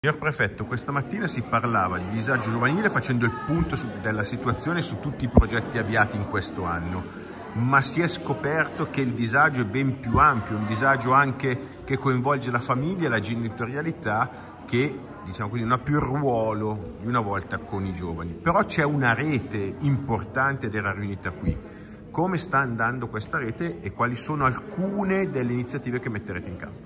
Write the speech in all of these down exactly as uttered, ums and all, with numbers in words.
Signor Prefetto, questa mattina si parlava di disagio giovanile facendo il punto su, della situazione su tutti i progetti avviati in questo anno, ma si è scoperto che il disagio è ben più ampio, un disagio anche che coinvolge la famiglia e la genitorialità che, diciamo così, non ha più il ruolo di una volta con i giovani. Però c'è una rete importante ed era riunita qui. Come sta andando questa rete e quali sono alcune delle iniziative che metterete in campo?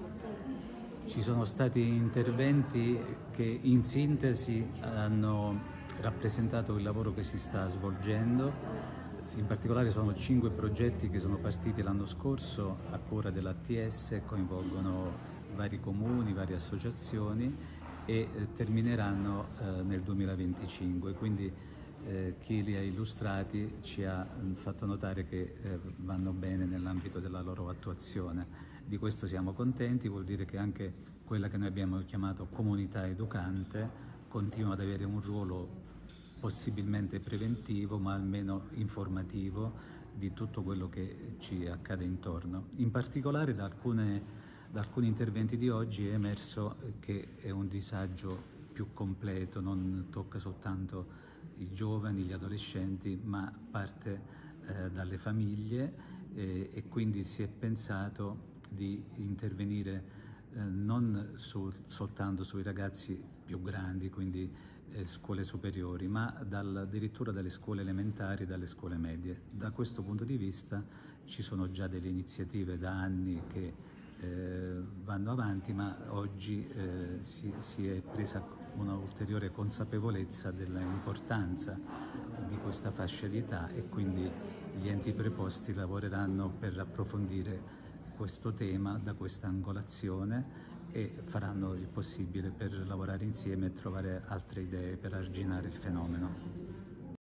Ci sono stati interventi che in sintesi hanno rappresentato il lavoro che si sta svolgendo. In particolare sono cinque progetti che sono partiti l'anno scorso a cura dell'A T S e coinvolgono vari comuni, varie associazioni e termineranno eh, nel duemilaventicinque. Quindi eh, chi li ha illustrati ci ha fatto notare che eh, vanno bene nell'ambito della loro attuazione. Di questo siamo contenti, vuol dire che anche quella che noi abbiamo chiamato comunità educante continua ad avere un ruolo possibilmente preventivo, ma almeno informativo di tutto quello che ci accade intorno. In particolare da, alcune, da alcuni interventi di oggi è emerso che è un disagio più completo, non tocca soltanto i giovani, gli adolescenti, ma parte eh, dalle famiglie eh, e quindi si è pensato di intervenire eh, non su, soltanto sui ragazzi più grandi, quindi eh, scuole superiori, ma dal, addirittura dalle scuole elementari e dalle scuole medie. Da questo punto di vista ci sono già delle iniziative da anni che eh, vanno avanti, ma oggi eh, si, si è presa una ulteriore consapevolezza dell'importanza di questa fascia di età e quindi gli enti preposti lavoreranno per approfondire questo tema da questa angolazione e faranno il possibile per lavorare insieme e trovare altre idee per arginare il fenomeno.